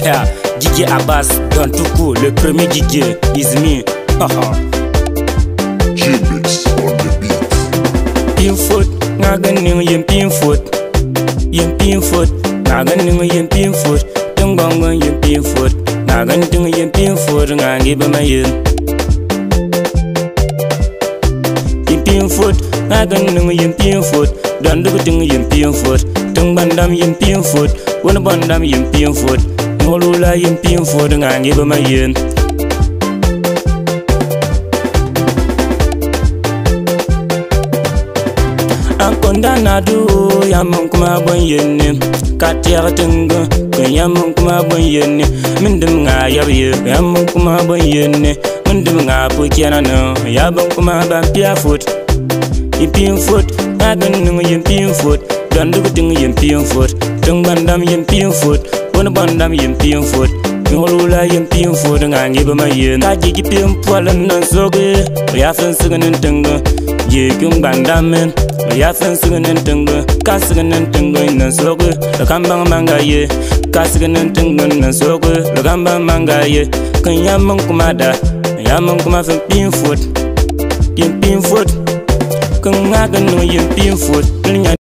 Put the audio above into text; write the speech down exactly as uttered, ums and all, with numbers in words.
Yeah, D J ABASS dans tout coup, le premier D J is me. J-Mix on the beat. Pin foot, ngagan ning yin pin foot. Yin pin foot, ngagan ning yin pin foot. Tung bong bong yin pin foot. Ngagan tung yin pin foot, ngangi ba mayin. Yin pin foot, ngagan ning yin pin foot. Don du tung yin pin foot. Tung bandam yin pin foot. Wana bandam yin pin foot. Ngolula yin pin foot, ngangi ba mayin. Kondana du yamon kuma bon yenne katiya tunga kun yamon kuma bon yenne mindim nga yabiye yamon kuma bon yenne mindim nga pukiana no yabon kuma ban pia foot impin foot agan nung impin foot dandu ting impin foot tung bandam impin foot won bandam impin foot ngolula impin foot nga ngiba mayen ka jigi pin polan no soge ya fan siganin tunga jigum bandamen ya fan siganin tunga ka siganin tunga nan soge da kambang manga ye ka siganin tunga nan soge da kambang manga ye kan yamman kuma da yamman kuma fan pin foot yin pin foot kan ngagan no yin pin foot